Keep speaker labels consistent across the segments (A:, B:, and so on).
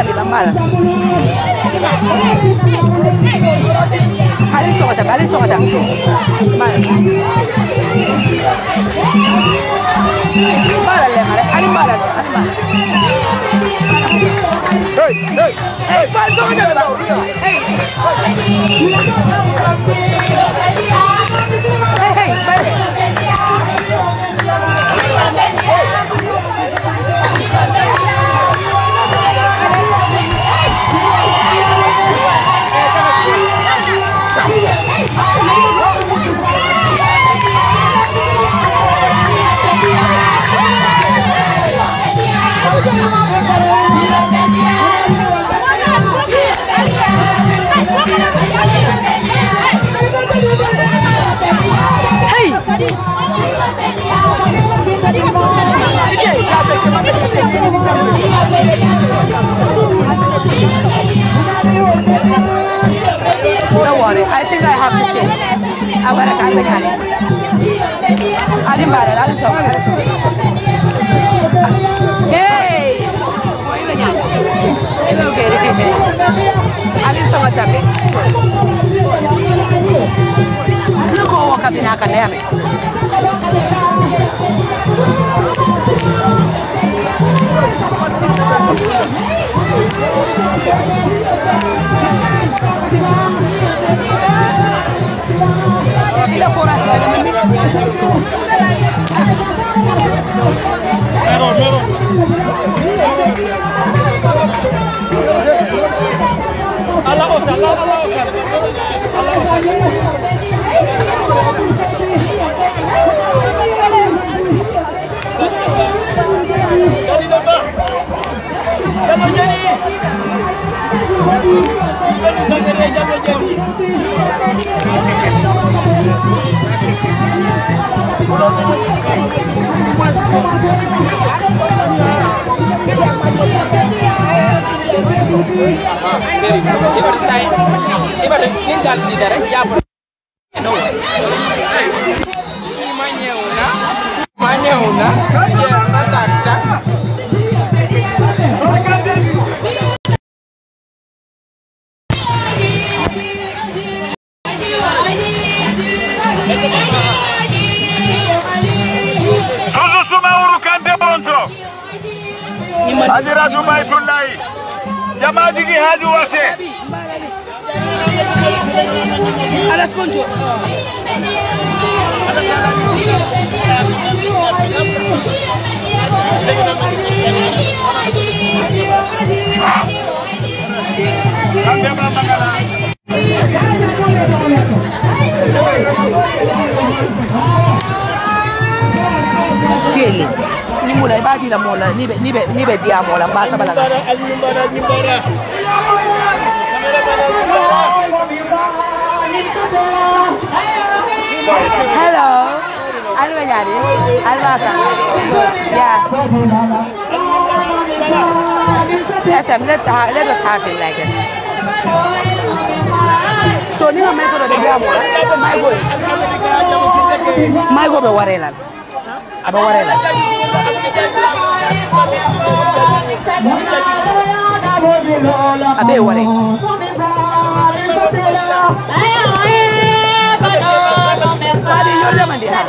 A: tabi bambara. Ali sokota. Bala le mare, ali bala. Hey, bala sokota ba? Hey, bala. Don't worry, I think I have to change. I'm gonna come again. Hey!
B: Adira Zumai Punai Jamadi Haju Wase
A: Ala sponjo Kele ni mula ibadi la mola ni be dia mola basa balaga hello alwa nyari alwa kan yeah yes let us have it like this so ni ma meso de dia mola my go be warela aba warela abe ware Adi yole mandi ha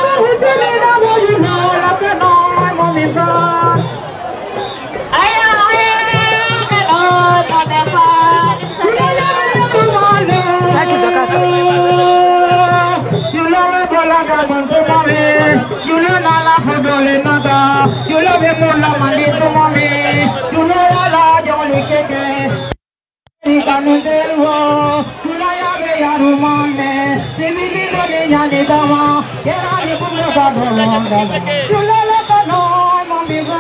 A: You know la fodole nada. You love him more la mandi to mommy. You know la jolly keke. Ni kanu delwo. You know ya be ya rumane. Simili no ni nyani dama. Kera ni kumlo ka dolo. You know la kano mommy ba.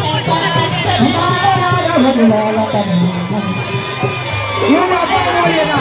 A: You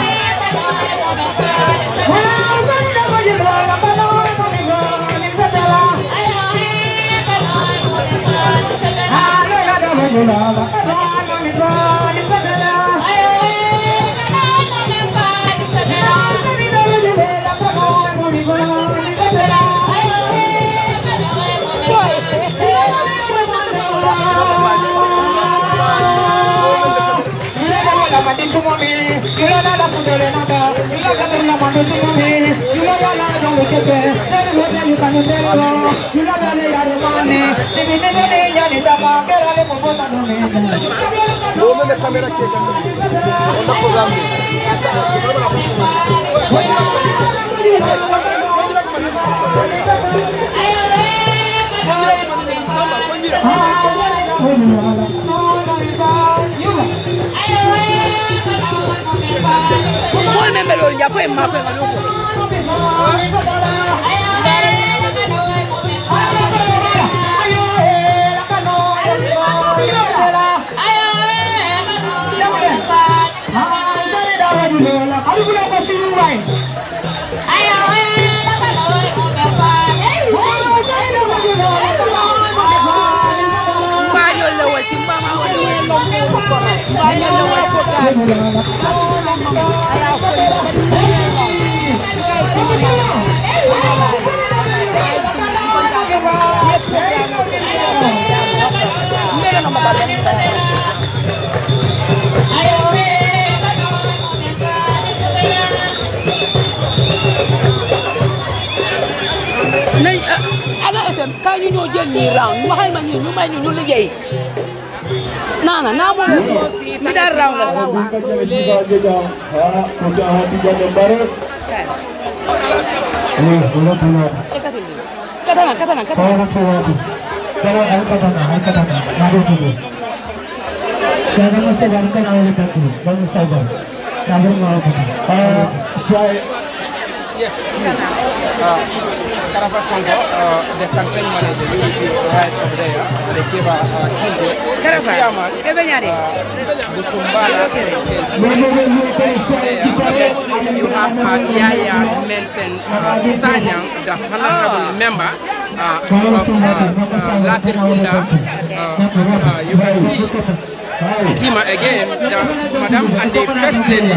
C: Karafa Sonko, the campaign manager, right over there, the Kiba Karafa, you have Yaya Melton Sanyang, the honorable member of Latirkunda. You can see him again, Madam and the First Lady.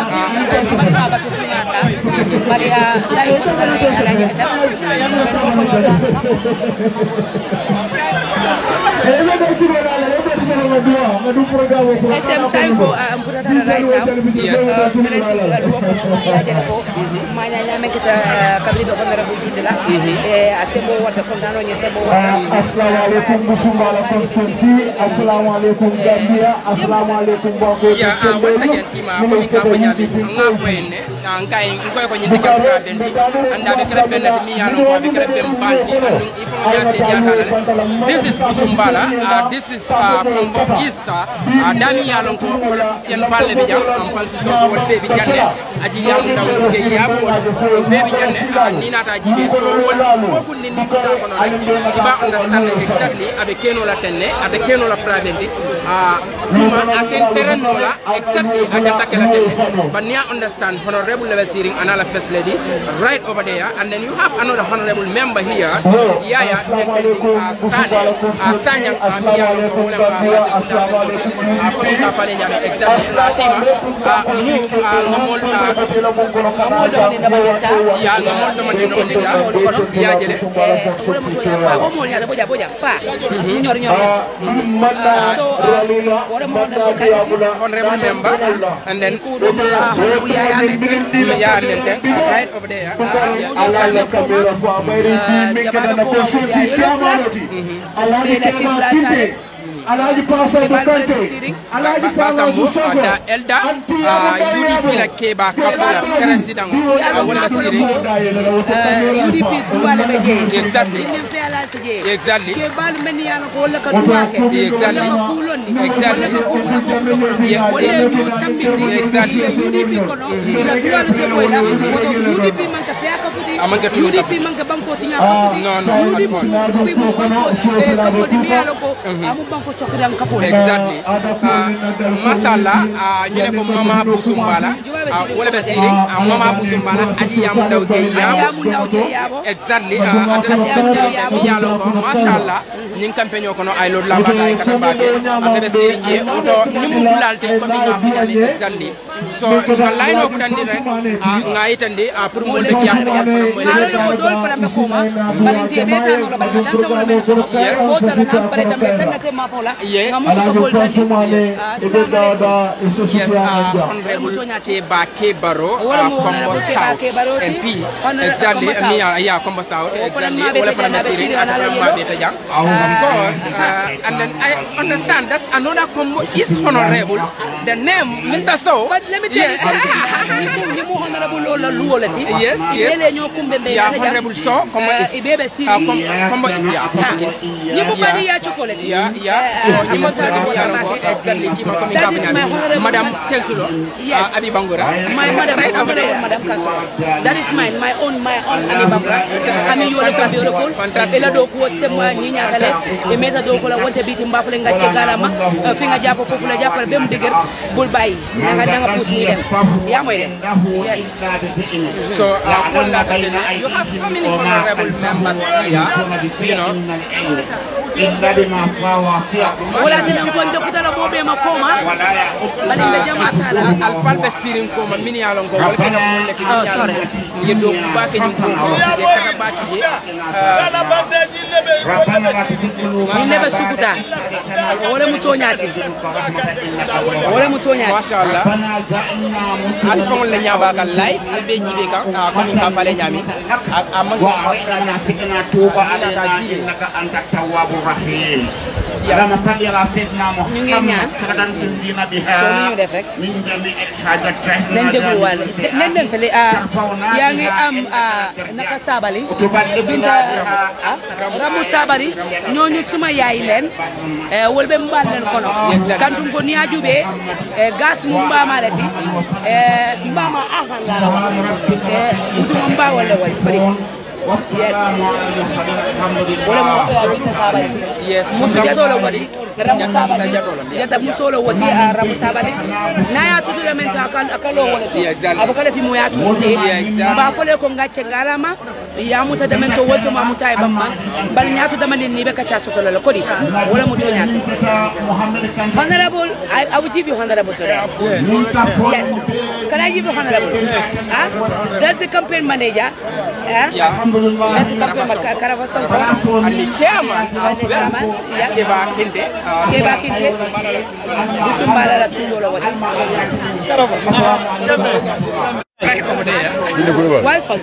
D: Assalamualaikum
C: once again, Kima, Monica Panyabi, Angawene, Angai, Unko, and the Cabinet, and I became Benamiano, became Balti, this is Busumbala, this is Combo Isa, Damiano, politician Palevia, and Francis Baby Janet, Ajiam, Baby Janet, Nina Taji, so what could Niba understand exactly at the Kenola Tene, at the Kenola Praventi, exactly but now understand honorable level seating another first lady right over there, and then you have another honorable member here, Yaya Sanya honorable member, and then right over there.
D: Alaji Pasa Bukante, Alaji Pasa
C: the elder, UDP like Keba Kapula, President, exactly. Exactly.
E: chokiran kafo
C: exactly masala ñu ne ko mama busumbala wala be siri mama busumbala aji yamu daw je yabo exactly adana be siri mi yalo ko mashallah ñing campagne ko no ay lord la batay kata baake ande be siri je oto nimu dulalte ko mi ngafi exactly so na line of dandi rek nga itandi pour mo de jam ko mo
E: dol para me koma balinte be tan no balinte tan mo be so yes ko tan na bare tan be tan ke ma fola ngamu ko bol tan
C: honorable ke baro combo south MP exactly yeah combo south exactly wala para me siri ma be ta jang of course and then I understand that's another combo is honorable the name Mr. So
E: but let me tell you ni mo honorable lola luola ti
C: yes
E: ele ñoo kumbe be
C: ya honorable So combo is
E: ibebe siri
C: combo is ya combo is
E: ni mo bari ya chocolate
C: yeah so ni mo tara di yalo ko exactly ki ma ko mi gabna madam Telsulo Abi Bangura
E: my madam Kanso that is mine my own Abi Bangura ami yolo ko beautiful ela do ko semwa ni nyaaka les e meta do ko la wonte biti mbafule nga ci galama fi nga japp fofu la jappal bem digger bul bayyi nga pousse ni dem ya moy dem yes
C: so all that you have so many honorable members here you know
E: wala tin ko ndekutala bobe makoma balinda jamatala
C: alfal be sirin ko ma mini yalon ko wala kana mo nek ni yalon yedo ba ke ñu ko e kana ba ci
E: ni lebe sukuta wala mu toñati
C: mashallah al fon le nyaba kan live albe nyibe kan ko min ka fale nyami amang
A: tuba ala innaka anta tawwabur rahim Allahumma salli ala sayyidina Muhammad sadan dina biha min jami'il hajat
E: nañ déglu wala nañ dem fele yaa ngi am naka sabali binta ramu sabari ñooñu suma yaay leen wolbe mbal leen kono kantum ko niajube gas mu mbama lati mbama ahan la udum mba wala wala bari yes wala mo binta sabali
C: yes
E: musu jadolo wati ramu sabali yata musolo wati ramu sabali na ya tutu le menta akalo wala ti abakale fi mo ya tutu ba fole ko ngacce ngalama ya muta da mento woto ma muta e bamma bal nyaatu da manin ni be ka cha soto la kodi wala muto nyaatu honorable I will give you honorable today yes can I give you honorable that's the campaign manager
C: yeah
E: that's the campaign Karavason
C: and the chairman
E: yeah
C: Keba Kinte
E: Busumbala la tundola wati
C: right over there
E: why is hot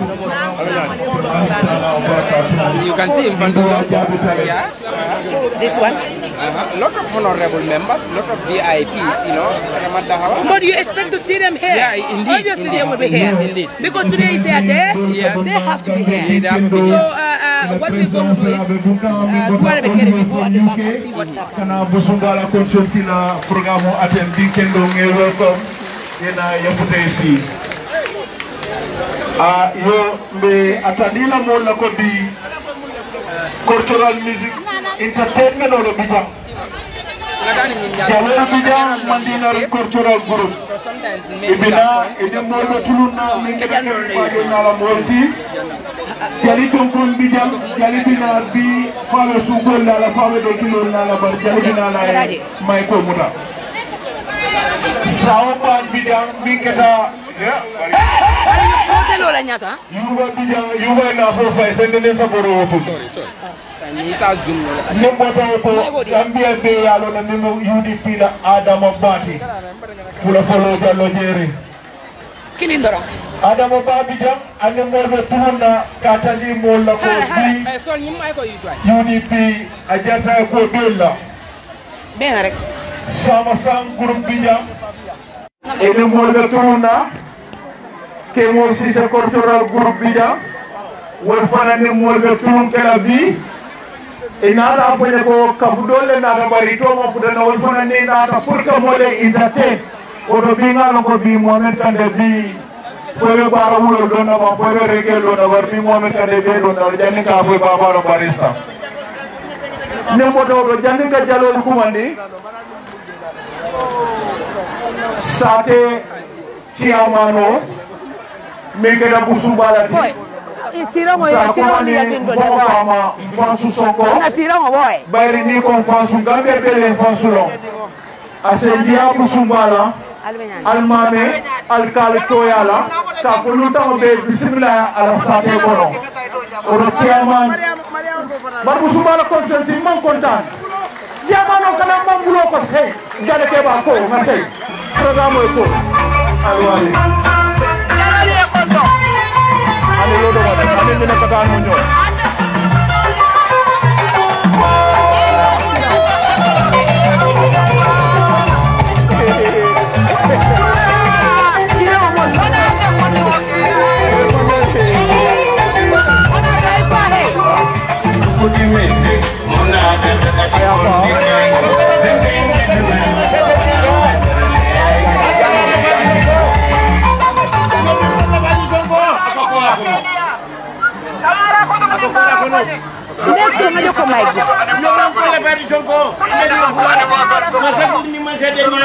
C: you can see in Francisco yeah
E: this one
C: lot of honorable members lot of VIPs you know
E: but you expect to see them here
C: yeah indeed
E: obviously they will be here
C: indeed
E: because today is their day
C: yes
E: they have to be here
C: they have to be
E: so what we're going to do is duwale be kere people at the back and see what's happening
D: kana busungala consulsi la programme atem di kendo nge welcome yena yafute ici yo mbe atadila mo la ko bi cultural music entertainment olo bijam jalor bijam mandina cultural group ibina ede mo lo tuluna min ke na la molti jali ton kon bijam jali bina bi fawe su gol la fawe do kilo na la bar jali bina la may ko muta sawan bijam min keta
E: hotel la nyata
D: yuba bijam yuba na fo fay fende saboro wotu
C: sorry ni sa zoom
D: ne boto ko Gambia be yalo na nimo UDP la Adama Bati fula folo jallo jere
E: kilindoro
D: Adama Babijam ane molbe tunna katali molla ko bi
C: so nyim ay ko yuswa
D: UDP ajata ko bella
E: bena rek
D: sama sang groupe bijam ene molbe tunna ke mo si se cultural groupe bijam wol fanane molbe tun kala bi inara afanye ko kabudole na bari to mo fudana wol fanane na ta purka mole entertain odo binga no ko bi Mohamed Kande bi fobe bara mulo dona ba fobe regel dona war bi Mohamed Kande be dona janni ka fobe baba barista nemboto janni ka jalol kumandi sate ciamano min keda busubalati sa kumani bomo fama fansu sonko bayri ni kon fansu gambe bele fansu lo ase dia busubala almame alkal toyala ka ko lutama be bismillah ala sate kono o ciaman bar busubala conference man kontan ciamano kala mambulo ko sey jale ke ba ko ngasey programo ko alwali ale lodo wala ale ne kata no nyo
E: Next year, I come like this.
B: No man ko la bari sonko. Masa ni masa de ni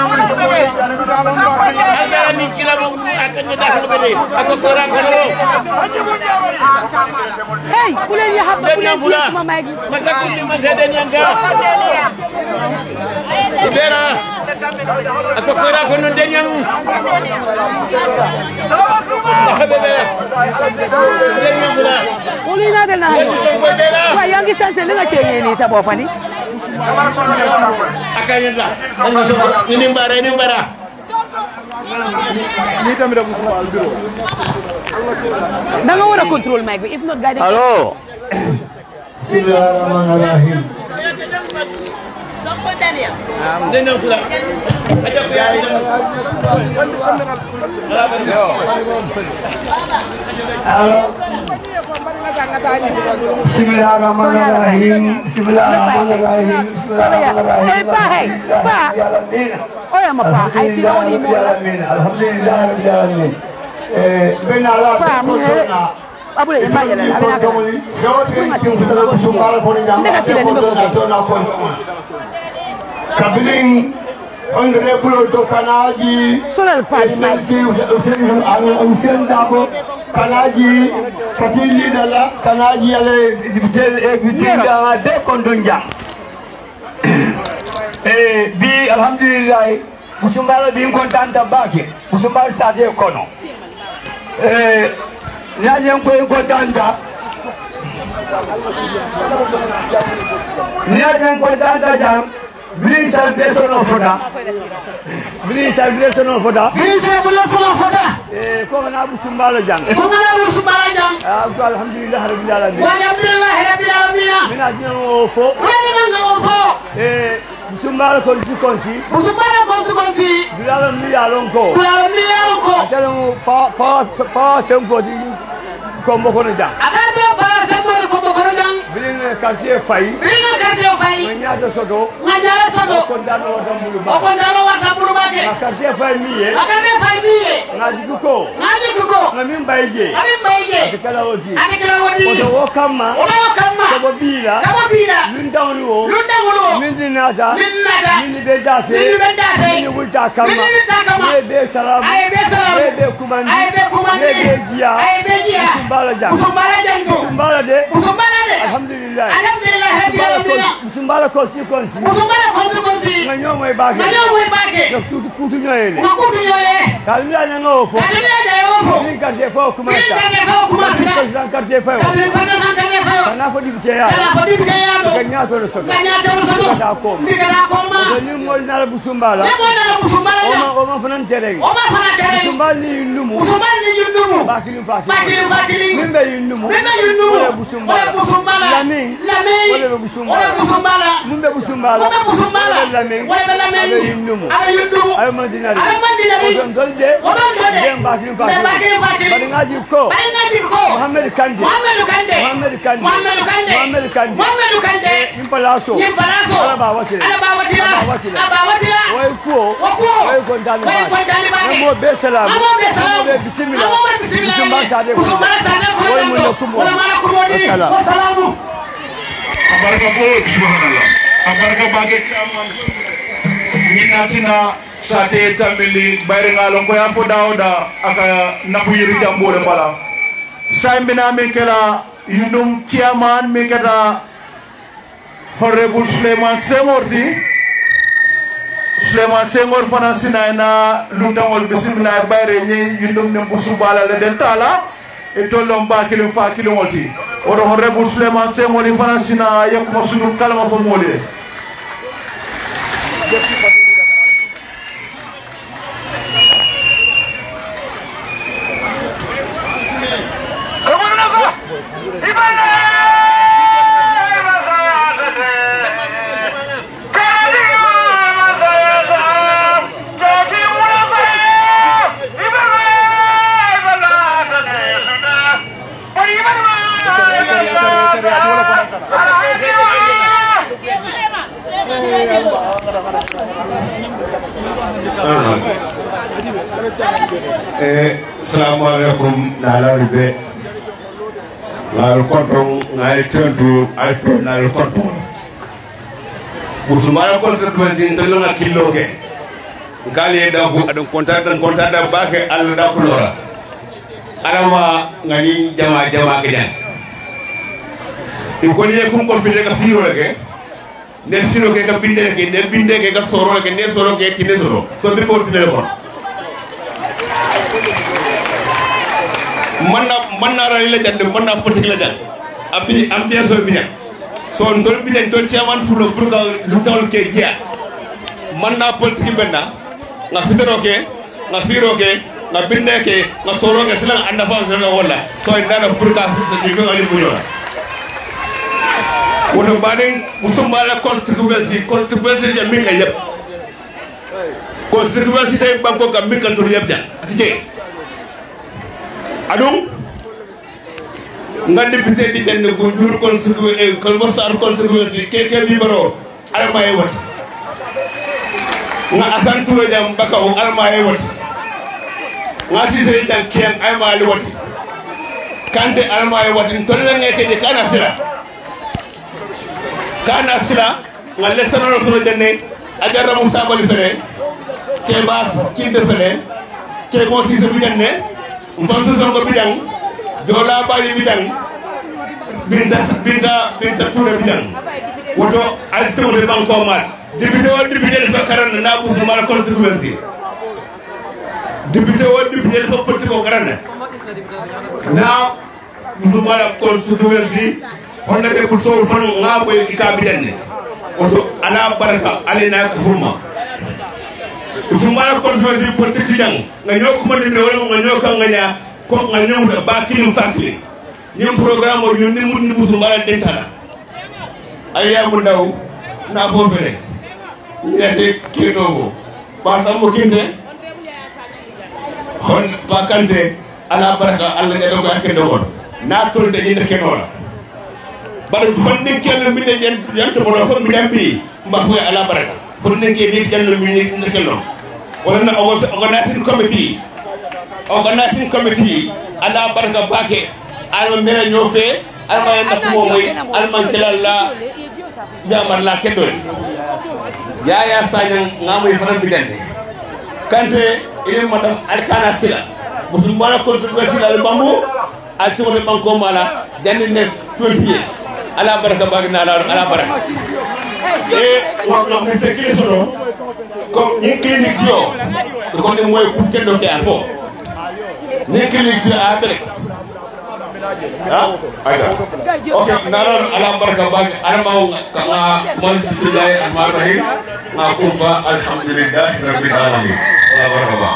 B: agara ni kila mo akan ni dakal bede. Ako kora karo.
E: Hey, kule ni habba kule ni sama magi.
B: Masa ko ni masa de ni anga. Ibera. Ako kora kono de ni amu. Bebe. De ni bula.
E: Kule na de na. Wa yangi sanse lenga chenye ni sabo fani.
B: Akayenda. Ini bara.
D: ni tamira busubal biro
E: Danga wara control mic if not guided.
D: Hello. Bismillahirrahmanirrahim.
B: Dena fula.
D: Bismillahirrahmanirrahim. Bismillahirrahmanirrahim.
E: Hey, pa, hey, pa. Oh, ya ma pa. Ay sila wali mo.
D: Alhamdulillah rabbil alamin. Ben ala
E: Pa, mo abule ma yala ala ka. Ndeka sila ni mo.
D: Kabiling honorable to Kanaji
E: Solal pa ni ma.
D: Usen Dabo Kanaji Katili Dala Kanaji ale bitinga de kondonja bi alhamdulillah musumbala bi kontanta bake musumbala saje kono nyaje ko kontanta nyaje kontanta jam Bring celebration of Foda. Bring celebration of Foda. Bring celebration of Foda. Kau nak busumbala jang. Kau nak busumbala jang. Alhamdulillah rabbil alamin. Alhamdulillah rabbil alamin. Mina jangan ofo. Mina jangan ofo. Busumbala konsi. Busumbala konsi. Bilalam ni alongko. Bilalam ni alongko. Ajaran pa sempo di kombo kono jang. Ajaran pa sempo di kombo kono jang. Bring quartier fai. Bring quartier fai. Ngajara sodo. Ngajara sodo. Okondano watambulu ba. Okondano watambulu ba ke. Quartier fai miye. Quartier fai miye. Ngajikuko. Ngajikuko. Ngimbaije. Ngimbaije. Atikala odi. Atikala odi. Odo wakama. Odo wakama. Kabobila. Kabobila. Lundawulo. Lundawulo. Mindinaja. Mindinaja. Mindibedase. Mindibedase. Mindibutaka. Mindibutaka. Nebe salam. Nebe salam. Nebe kumandi. Nebe kumandi. Nebe dia. Nebe dia. Busumbala jang. Busumbala jang. Busumbala de. Busumbala de. Alhamdulillah. Alhamdulillah. Busumbala konsi. Busumbala konsi. Nganyomwe bake. Nganyomwe bake. Kutu nyoyele. Kutu nyoyele. Kalimia nyangofo. Kalimia nyangofo. Ninkarje fo kumasa. Ninkarje fo kumasa. President karje fo. President karje fo. Kana fo dibiteya. Kana fo dibiteya. Ganyato no soto. Ganyato no soto. Ndakoma. Ndakoma. Ni ngol na busumbala. Ni ngol na busumbala. Oma fanan tereng. Oma fanan tereng. Busumbala ni numu. Busumbala ni numu. Bakilim fakili. Bakilim fakili. Mimbe numu. Mimbe numu. Wala busumbala. Wala busumbala. Lamin. Lamin. Wala busumbala. Wala busumbala. Mimbe busumbala. Mimbe busumbala. Wala lamin. Wala lamin. Abe numu. Abe numu. Abe mandinari. Abe mandinari. Odon dolde. Odon dolde. Dem bakilim fakili. Dem bakilim fakili. Baringaji ko. Baringaji ko. Muhammad Kande. Muhammad Kande. Muhammad Kande. Muhammad Kande. Muhammad Kande. Muhammad Kande. Nimpalaso. Nimpalaso. Alabawatira. Alabawatira. Alabawatira. Alabawatira. Waikuo. Waikuo. Waikuo ndani bake. Waikuo ndani bake. Namo be salam. Namo be salam. Namo be bismillah. Namo be bismillah. Busumbala sade ko. Busumbala sade ko. Wala mo kumo. Wala mo kumo di. Wasalamu. abarka ko subhanallah abarka bage kaman nyinatina sate tamili bayre ngalon ko ya fo dawda aka napu yiri jambore bala sambina min kala yundum chairman mi kata honorable Suleiman Senghor fana sinaina lutangol bismillah bayre nyi yundum ne busubala le den tala e tollom ba kilim fa kilomoti odo honorable Suleiman Senghor fana sina yakuma sunu kalama fo mole
F: Assalamualaikum nalaribe nal kontong ngal tentu alto nal kontong usmana constituency ntelonga kiloke gali da bu adon konta da bake alla da kulora alama ngani jama kejan in koni kum ko fide ka firo ke ne firo ke ka binde ke ka soro ke ne soro ke tine soro so bi ko tine ko manna ra ila jande manna politique la jande abi ambiance so binya so ndol binya to chairman fulo furga lutawol ke giya manna politique benna nga fitero ke nga firo ke nga binde ke nga soro ke sila anda fa sala wala so ndana furga so jigo ali buyo wono baden musumala contribution ya minga yeb contribution tay banko ga minga to yeb jan atije adum nga député di den ko jur constitution ko mosar constitution keke bi baro almaye wat nga asan tulo jam bakaw almaye wat nga sise dan kien almaye wat kante almaye wat tolle ngeke je kana sila nga lettano solo jenne ajara musa bali fere ke bas kinde fere ke mo sise bi jenne mfansu songo bidang jola bali bidang binta touré bidang woto alsew de banko mat député fa karana na bu mal constituency député fa porti ko karana na bu mal constituency honne de pour so fon ngabo ika bidenne woto ala baraka alena ko fuma Usumara constituency politique jang nga ñoko mo dinde wala nga ñoko nganya ko nga ñom da ba kinu fakli ñom programme ñu ni mu ni Usumara dentala ayya mu ndaw na bo bere ñe de kino ba sa mo kinde hon ba kante ala baraka Allah ja dogo ak dogon na tol de ni ke non bar fonni kelu mi de yan to mo fo mi dambi mba ko ala baraka fonni ke ni janno mi ni ke non wala organizing committee ala baraka bake alma mera ñofe alma yanda ko moy alma kelalla jamar la kedol ya sañan ngamoy faram bidande kante ile madam alkana sila musul bala ko sila al bambu al sewde banko mala jandi nes 20 years ala baraka bake na ala baraka on se kile solo comme ni clinique yo ko ne moy ku tendo ke afo ni clinique a berek ha aja okay naral ala baraka bag almaw ka mon bismillah arrahman rahim ma kufa alhamdulillah rabbil alamin ala baraka ba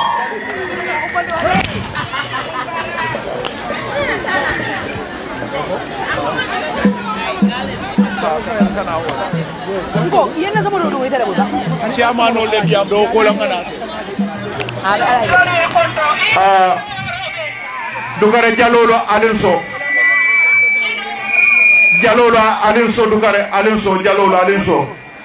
E: ko yena sama do wita da buza
D: chairman no le biam do ko la ngana dugare jalolo alinso dugare alinso jalolo alinso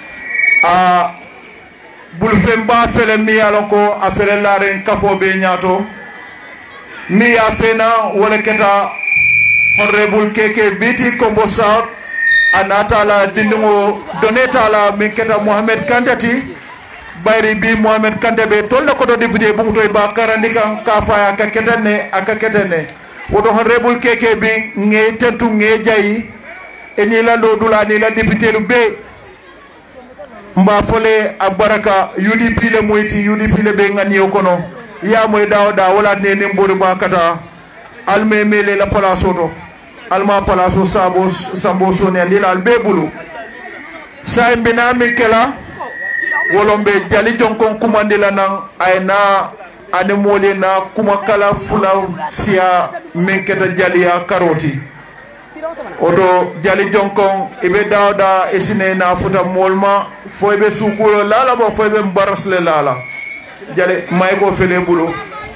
D: bul femba fele mi alon ko afere laren kafo be nyato mi ya fena wala keta honorable keke biti kombo south anata la dindingo doneta la minketa Mohamed Kandati bayri bi Mohamed Kante be tolla ko do defide bu to ba karandi kan ka fa ka kedene wodo honorable keke bi nge tentu nge jayi eni la do dula ni la député lu be mba fole abaraka UDP le moyti UDP le be ngani kono ya moy dawda wala ne ne mbori ba kata alme mele la palaso to alma palaso sambo so ne ndila be bulu say mbina mi kela wolombe jali jonkon kumandila nan ayna ane mole na kuma kala fulaw sia menketa jaliya karoti oto jali jonkon ibe dawda esine na futa molma fo ibe sukulo lala bo fo ibe mbarasle lala jale may ko fele bulo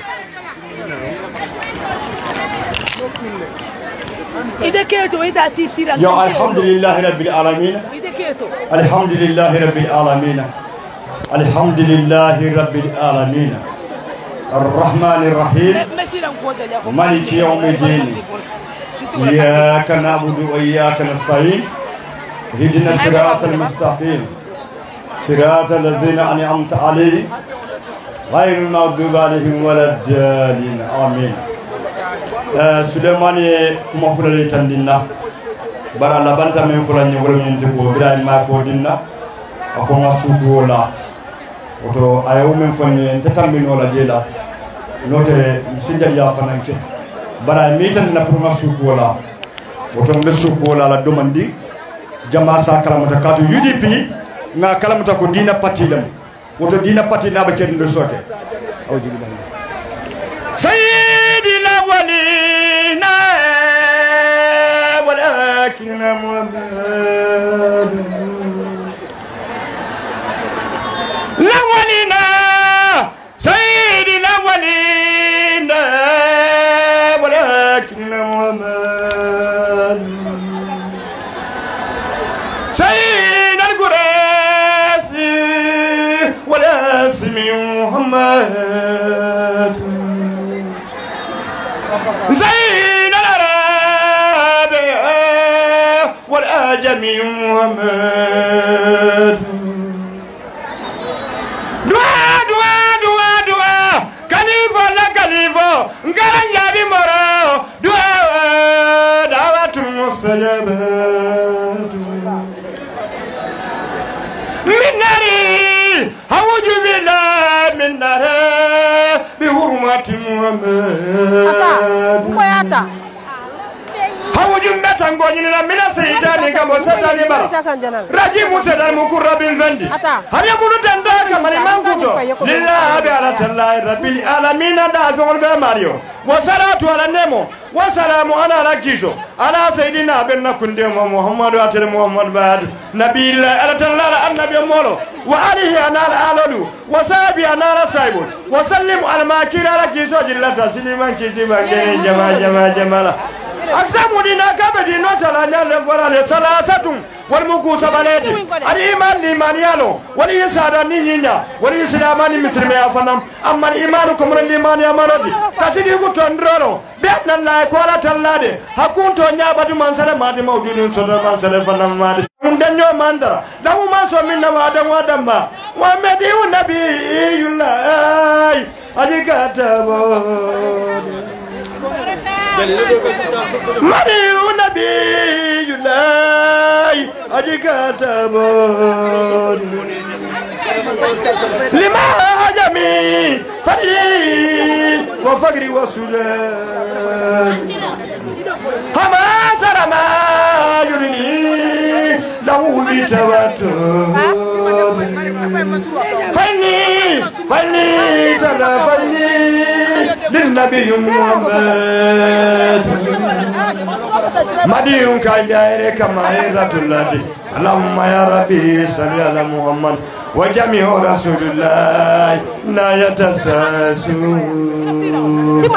E: ide keto ita sisira
G: yo alhamdulillah rabbil alamin
E: ide keto
G: alhamdulillah rabbil alamin alhamdulillah rabbil alamin الرحمن الرحيم مالك يوم الدين إياك نعبد وإياك نستعين اهدنا الصراط المستقيم صراط الذين أنعمت عليهم غير المغضوب عليهم ولا الضالين آمين سليمان كما فلان تندينا bara labanta men fulani wala men debbo biraani ma ko dinna ko ngasugo wala oto ayo men fonni tatamino la dela note sinjal ya fananke bara mi tan na pour ngasugo wala oto ngasugo wala la domandi jama sa kalamata katu UDP nga kalamata ko dina patilam oto dina pati na ba ken do soke awji billahi sayyidina walina ولكن محمد الأولين سيد الأولين ولكن محمد سيد القريش ولا اسم محمد زين العرب والأجمي محمد دعاء دعاء دعاء دعاء كليفة لا كليفة نكرن جابي مرا دعاء دعوة مستجابة من ناري أعوذ بالله من نار بحرمة محمد hawujum metan gonyina mina seytani kamo satani bara rajimu tedal mukurrabin zandi hariya munu tenda kamani manguto lillahi ala tallahi rabbil alamin da zon be mario wa salatu ala nemo wa salamu ala rakizo ala sayidina benna kunde muhammadu atel muhammad bad nabiyillah ala tallahi annabi molo wa alihi anala alalu wa sabi anala saibun wa sallimu al makira rakizo jillata siliman kizi bangene jama أقسموني نكابدي نوتلا نال فلان سلاسة والمكوس بلادي الإيمان الإيمان يالو والإسلام نينيا والإسلام المسلم يا فنام أما الإيمان كمر الإيمان يا مرادي تسيدي كتندرو بأن الله كولا تلادي هكون تونيا بدو منسل مادي موجودين سودا منسل فنام مادي مندنيو ماندرا لو ما سومينا وادم وادم ومدي النبي الله أجيكاتبو مريو نبي الله أجيكاتبون لما عجمي فري وفقري وسودان هما سرما يرني له بتواتر فني ترى فني للنبي محمد مديون كاجاير كما يرتلدي اللهم يا ربي صل على محمد وجميع رسول الله لا يتساسون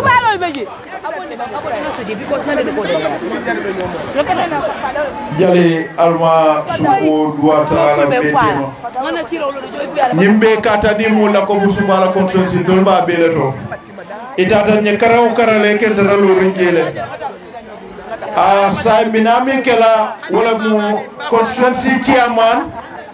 D: jali alma suko duata ala betema nimbe kata di mu la ko busuma la consensus dol ba beleto itata nye karaw karale ken dara lo ringele sa minami kela wala mu constituency chairman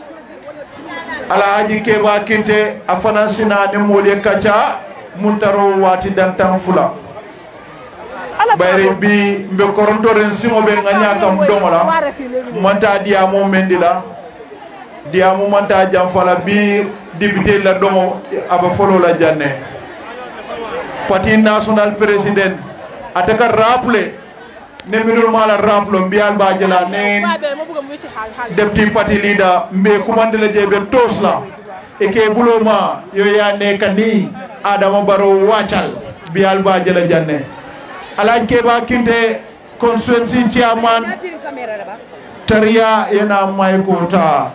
D: Alhaji Keba Kinte afana sina ne mole kacha muntaro wati dantan fula bayre bi mbe koronto ren simo be nganya kam domola manta diamo mendila diamo manta jam fala bi député la domo aba folo la janne parti national président ataka rappeler ne minul mala rappelo mbiyal ba jela ne deputy party leader mbe kumandela jebe tosla e ke buloma yo ya ne kani Adama Barrow wacal biyal ba jela janne Alhaji Keba Kinte constituency chairman tariya yana may kota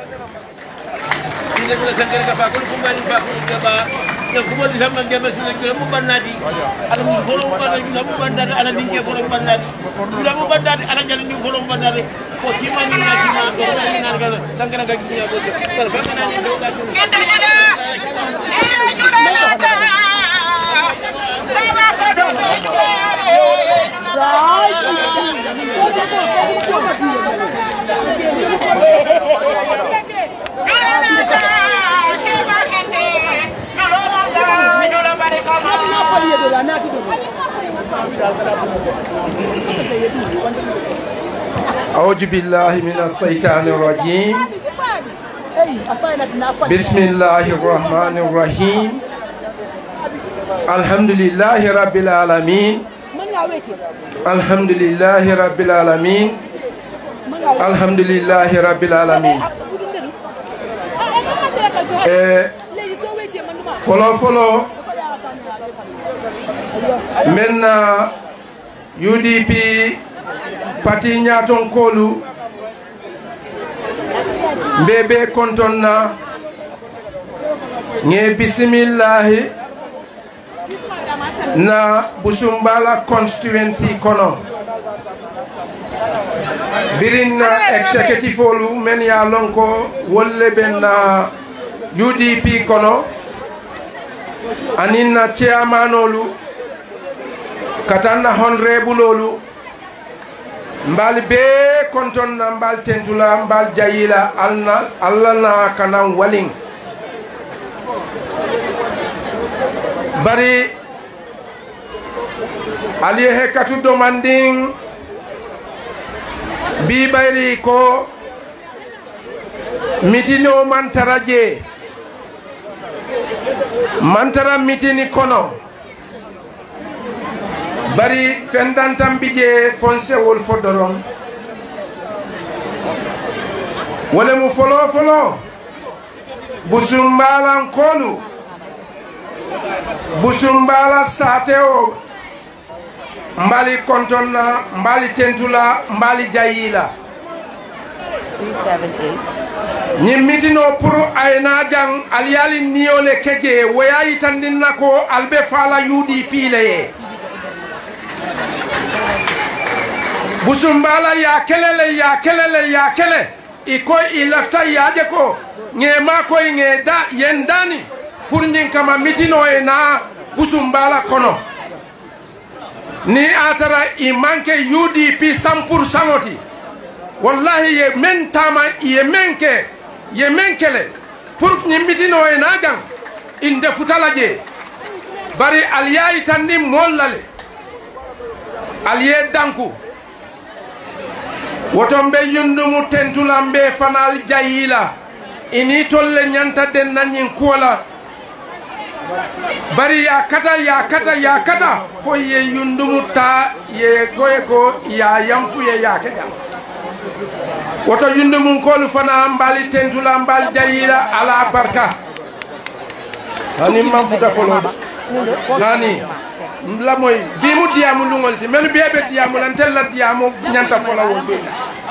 H: أعوذ بالله من الشيطان الرجيم بسم الله الرحمن الرحيم الحمد لله رب العالمين الحمد لله رب العالمين الحمد لله رب العالمين follow maintenant UDP parti nyaton kolu mbebe kontonna nge bismillahi na Busumbala constituency kono birin executive olu men ya lonko wolle ben UDP kono aninna chairman olu katanna honorable olu mbal be kontonna mbal tentula mbal jayila allana kanan walin bari aliye katu domanding bi bayri ko mitino mantaraje mantara mitini kono bari fendantam bije fonse wol fodoron wala mu folo Busumbala kolu Busumbala sateo mbali kontonna mbali tentula mbali jayila 378 nyimitino puru ayna jang aliyali niole keje wayayi tandinna ko albe fala UDP leye Busumbala ya kelele iko ilafta yaje ko ngema ko ngeda yendani pour nyin kama mitino e na Busumbala kono ni atara i manke UDP 100% oti wallahi ye men tama ye menkele pour nyin mitino e na jang inde futalaje bari aliyayi tandi mollale aliye danku wotombe yundumu tentulambe fanal jayila ini tolle nyanta den nanyin kuola bari ya kata fo ye yundumu ta ye goye ko ya yamfu ye ya keja woto yundumu kolu fana mbali tentula mbali jayila ala barka ani mafuta folo nani la moy bi mu diamu lungolti melu bebe diamu lan tella diamu nyanta fola won be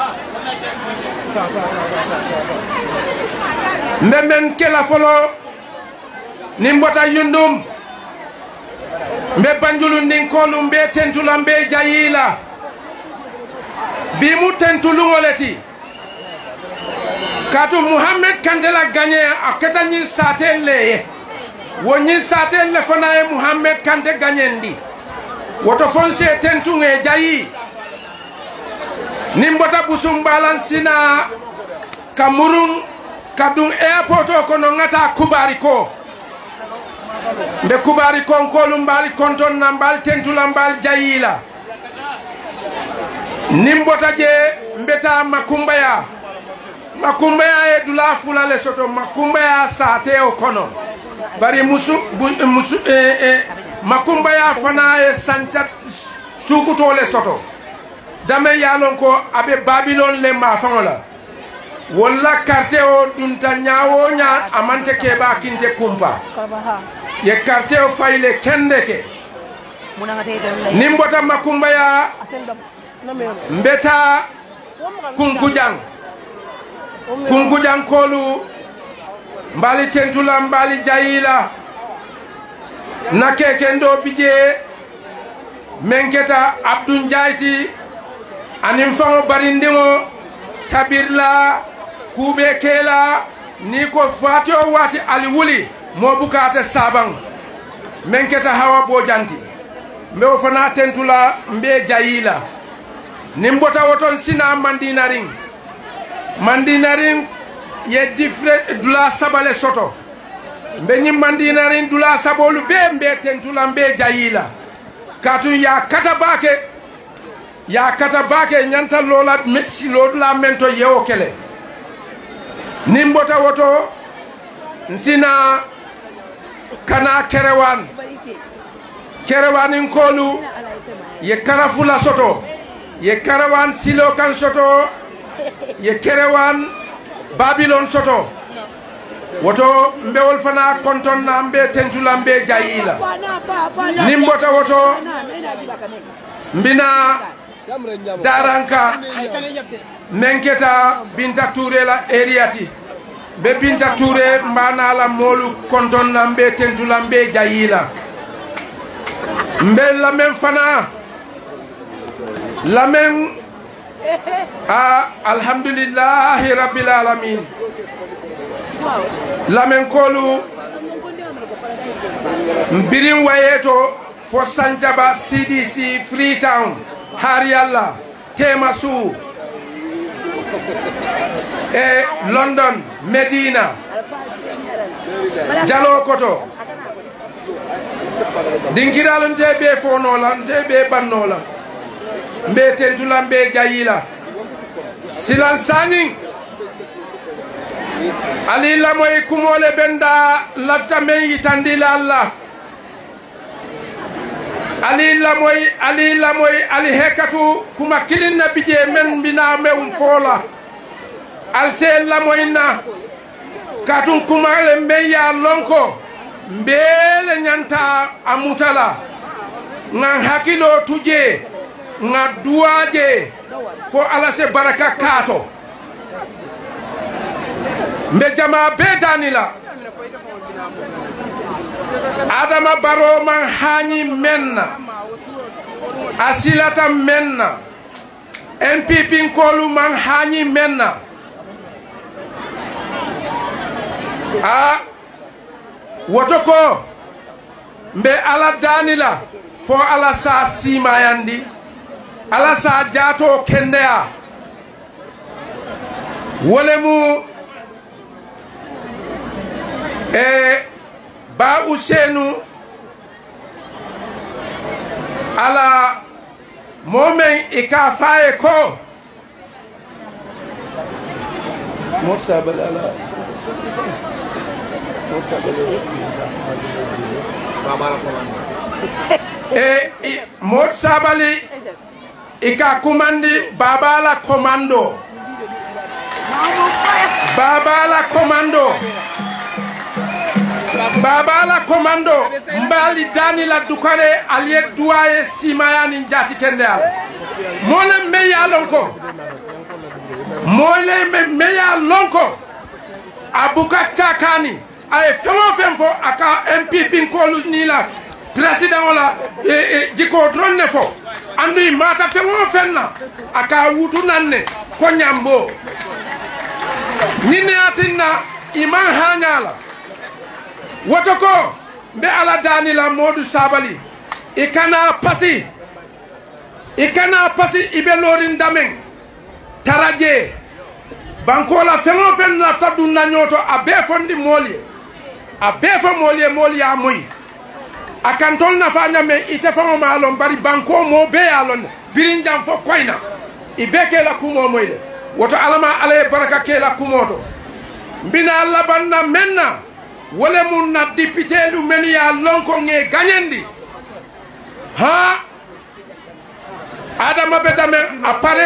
H: memben kela folo nimbota yundum mbe banjulu ndin kolu mbe tentula mbe jayila bi mu tentulu ngoleti katu Muhammad Kandela gagné aketa nyin satelle woni satel le fana e Muhammad Kante ganyendi woto fonse tentunge jayi nimbota busumbalan sina kamurun kadung airport ko no ngata kubari ko mbe kubari kon ko lumbali konton nambal tentulambal jayila nimbota je mbeta makumbaya e dula fula le soto makumbaya sate o kono bari makumbaya fana e sancha sukuto le soto dame yalon ko abe Babylon le ma fangola wala carte o dunta nyaawo nya amante keba kinte kumpa ye carte o fayle kendeke nimbota makumbaya mbeta kunkujang kolu mbali tentula mbali jayila na kekendo bije menketa Abdou Jayti anim fango barindingo tabirla kube kela ni ko fatio wati ali wuli mo bukata sabang menketa hawa bojanti mbewo fana tentula mbe jayila nimbota woton sina mandinaring ye different dula sabale soto mbe nyim mandinaring dula sabolu be mbe tentula mbe jayila katu ya katabake nyanta lola si lodula mento yewo kele nimbota woto nsina kana kerewan kolu ye karafula soto ye karawan silo kan soto ye kerewan Babylon soto woto mbewol fana konton na mbe tentula mbe jayila nimbota woto mbina daranka menketa Binta Touré la eriati be Binta Touré mbana la molu konton na mbe tentula mbe jayila mbe la men fana lamen alhamdulillahi rabbil alamin lamen kolu mbirin wayeto fo Sanjaba CDC Freetown Hariyalla Temasu e London Medina Jalokoto dinkiralo ntebe fonola ntebe bannola mbe tentula mbe jayila silan sani ali lamoy kumole benda lafta men yitandila Allah ali lamoy ali hekatu kuma kilin nabije men bina meum fola al se lamoy na katun kuma le mbe ya lonko mbele nyanta amutala ngan hakilo tuje nga duwaje fo ala se baraka kato mbe jama be danila Adama Barrow man hani menna asilata menna MPP kolu man hani menna wotoko mbe ala danila fo ala sa simayandi ala sa jato kendea wolemu ba Usenu ala momen ikafaye ko morsabal ala Mot Sabali ika kumandi Babala Commando mbali dani la dukare aliye duaye simayani njati kendal mole meya lonko abuka chakani ay femo aka MPP kolu nila president wala jiko drone fo andu mata femo fenna aka wutu nanne ko nyambo nyine atinna iman hanyala wotoko mbe ala dani la Modou Sabali ikana pasi ibe lorin damen taraje banko la fengo fen lafta dun na nyoto a be fondi moli a be fo moli ya moy akantol na fanya me ite famo malon bari banko mo be alon birin jam fo koyna ibeke la kumo moyle woto alama ale baraka ke la kumoto mbina alla banda menna wole mun na député lu men ya lonko nge gagnendi ha adama bedamen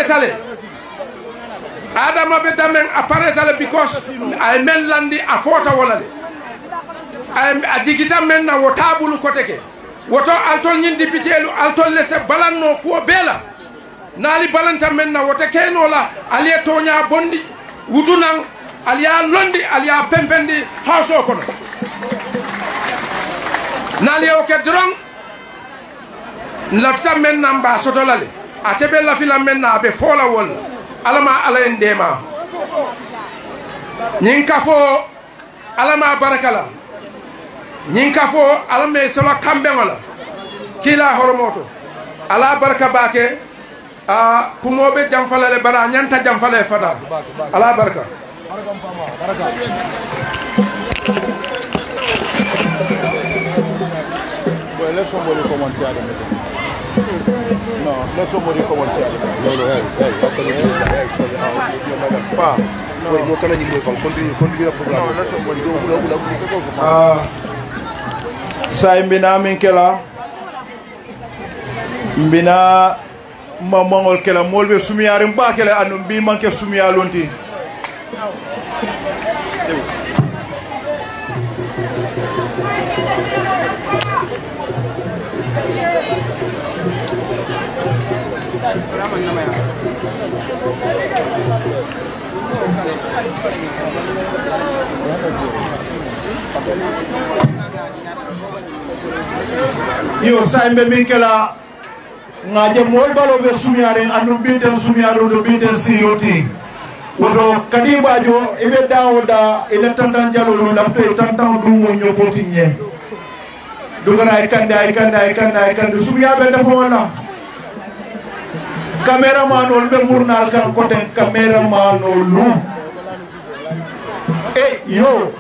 H: apparetale because ay men landi a fota wala de a jigita men na wotabulu koteke woto altol nyin député lu altol lese balanno ko bela nali balanta men na wote keno la aliya tonya bondi wutunan aliya londi aliya pempendi hauso kono nali o ke drong lafta men na mba sotolale atebe la fila men na be fola wol alama ala ndema nyin kafo alama barakala nyin kafo alame solo kambe wala kila horomoto ala baraka bake kumobe jamfalale bara nyanta jamfale fada ala baraka
I: let somebody come and tell them. No, let somebody come and tell them. No, hey, how can you say that? Hey, sorry, your mother spa. Wait, no, can you continue the program? No, let somebody go.
D: Sai mbina minkela mbina mamangol kela molbe sumiyare mba kela anu mbi manke sumiya lonti yo saimbe minkela ngaje mol balo be sumiyare anu biten sumiyaro do biten siroti wodo kadibajo ibe dawda ila tantan jalolo lafte tantan dumo nyopoti nye dugara ay kande sumiyabe defo wala cameraman ol be murnal kan kote cameraman olu yo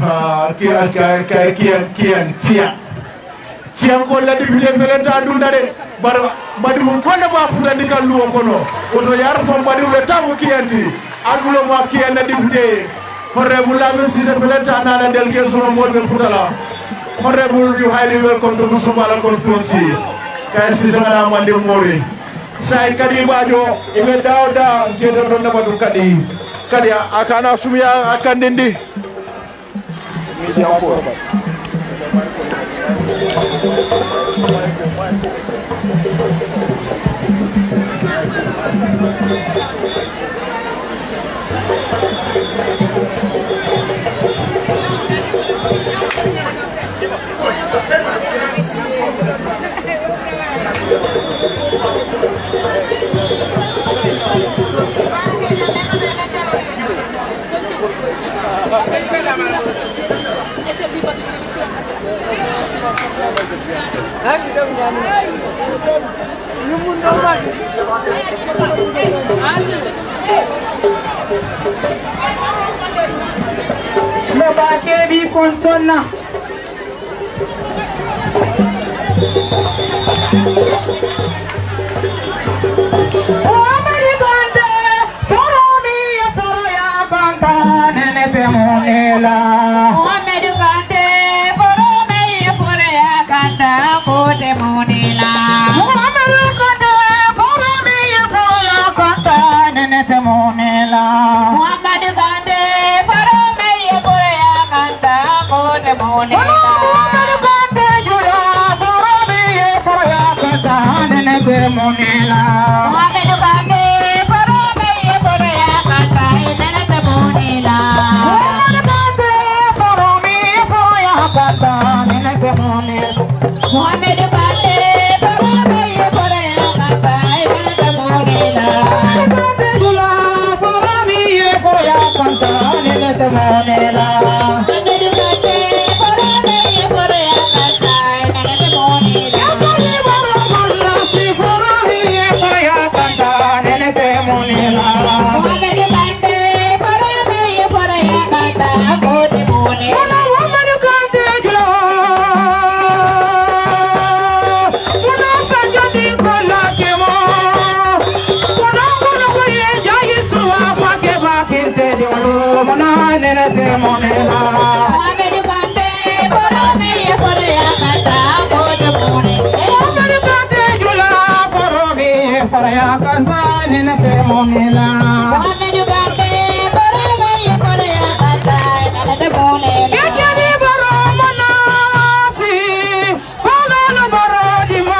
D: kian tiang ko la député felenta dunda de bar badi mun konde ba futandi kan luwo kono oto yar fo badi le tamu kianti adulo ma kian na député honorable Lamin Cissé felenta na la del ken sono modbe futala honorable you highly welcome to Musumala constituency kay Cissé ngana mande mori say kadi bajo ibe dawda jedo don na badu kadi akana sumiya akandindi media ko
A: lo baake bi kontonna Monela monela. Kekeni baro manasi, falana baro dima.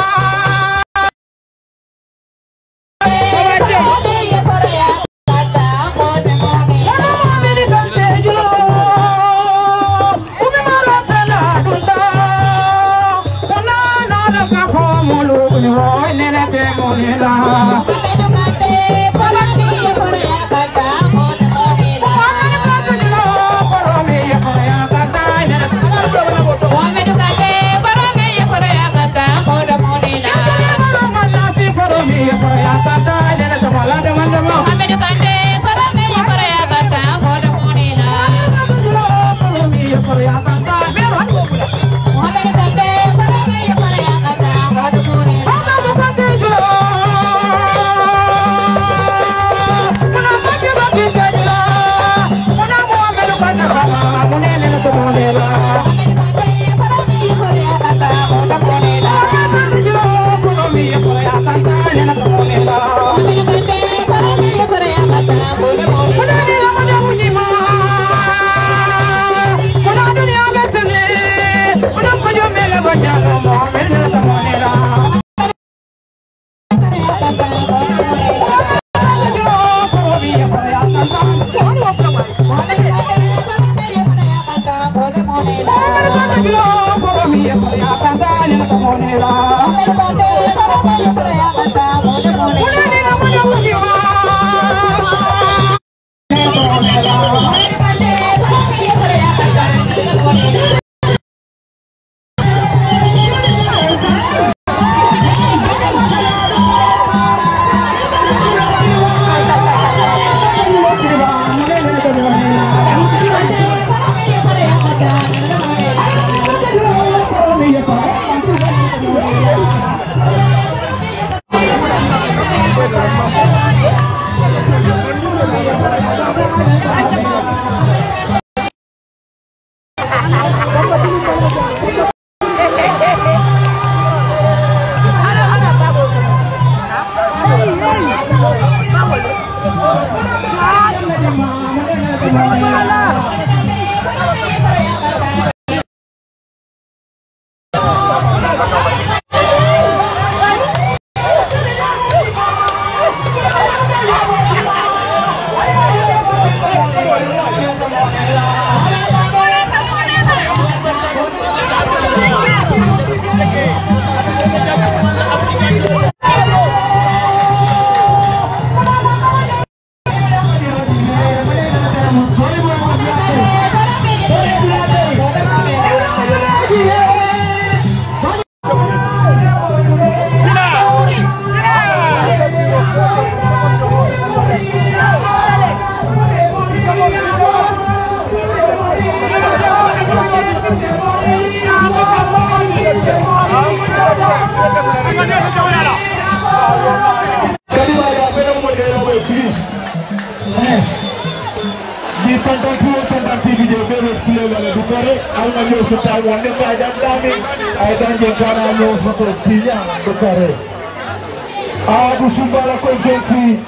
D: Busumbala Convention.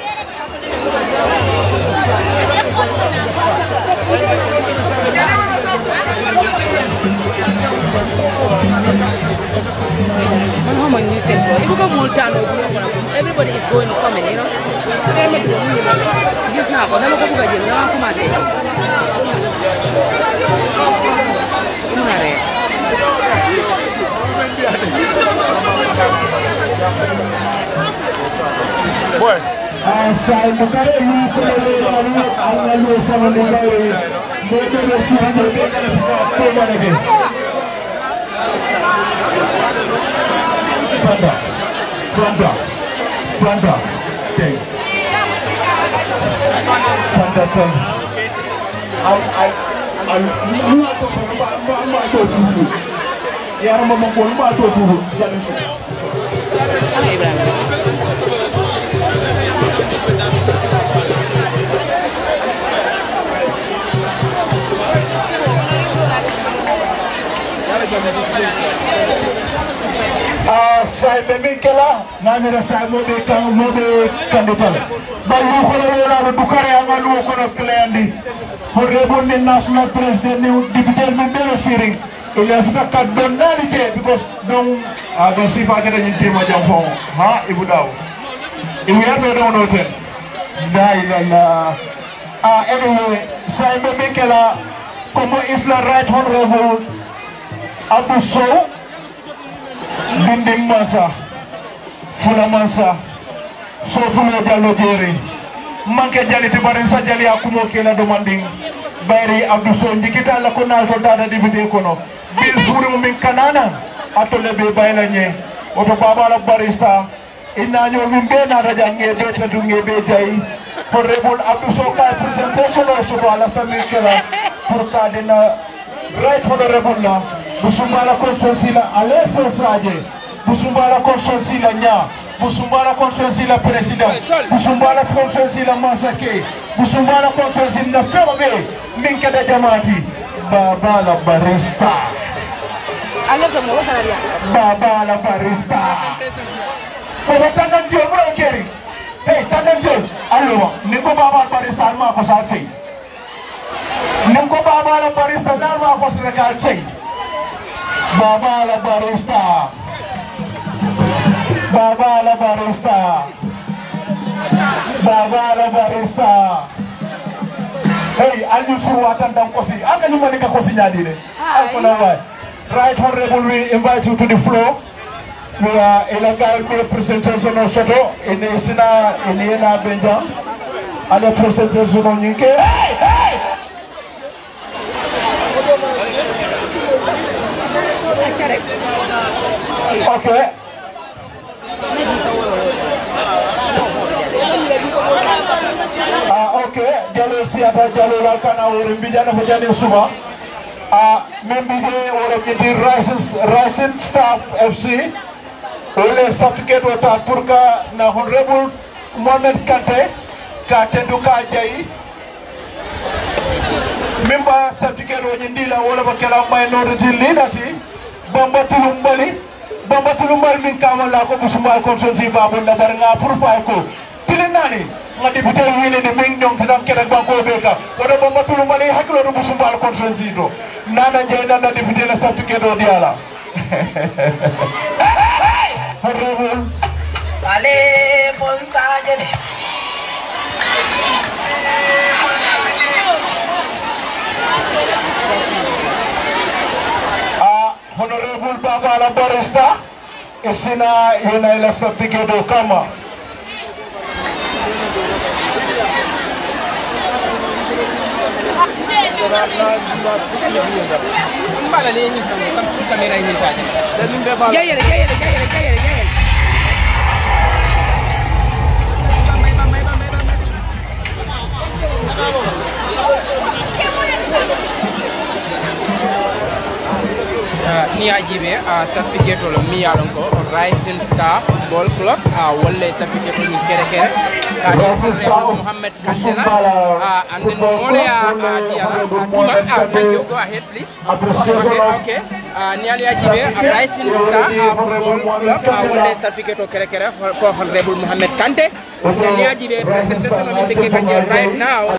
E: Everybody is going coming, you know. This now, but I'm going to go
D: Boy. Sai makare yu ko le ala lu sama mo gawe mo ko le si ha de ko marege Fanda okay Fanda al lu ko sama ma to tu ya ma ko ma to tu jale su sai be min kala ngamira sai mobe kandital bayu ko la dukare amalu ko no klendi honorable ni national president ni député min be siring il a fait quatre bonnes nalité because donc donc si pas que dañu téma jam fo ha ibu daw ibu ya be do no ten la anyway sai be min kala como isla right honorable Abu Sow Dindim Mansa Fula Mansa so fulo jallo jeri manke jaliti bari sa jali akumo kela demanding bari Abdou Sow njikita la ko nalto dada député kono bil buru min kanana atole be bayla nye oto baba la barista inna nyo min be na rajange do tatu ngebe jay honorable Abdou Sow ka presentation so ala famille kala pour ka dina right honorable la Busumbala constituency la ale forsaje Busumbala constituency la nya Busumbala constituency la president Busumbala constituency la masake Busumbala constituency na femobe minka da jamati baba la barista baba la barista baba tangan jio bro keri hey tangan jio allo niko baba barista ma ko salsi niko baba la barista dal ma ko senegal sei Baba la barista Baba la barista Baba la barista Hey, alju surwatan dam kosi aka ñu manika kosi ñadine alfana way right honorable we invite you to the floor we are elagal me presentation of soto ene sina ene na benja ala presentation no ñinke hey hey okay okay jalol siata jalol alkana wori mbijana ko jani suba membije wala kiti rising staff FC ole certificate wata pour ka na honorable Mohamed Kante ka tendu ka jayi memba certificate woni ndila wala bakala minority leadership Bamba tulumbali min kamala ko busumbal constituency babu na baranga pour fay ko tilinani nga député wile ni min ñong tan kera banko beka wala bamba tulumbali haklo do busumbal constituency do nana jeyna na député la certificate do diala ale bon sajade Honorable Baba la barista isina yuna ila certificate kama
C: mbala le ni kamera ni taje jayere ni ajibe certificate lo mi yalon ko rising star ball club wolle certificate ni kere Mohammed Kantela and then mole thank you go ahead please okay ni ali ajibe rising star ball club wolle certificate kere for honorable Mohammed Kante ni ajibe presentation of the right now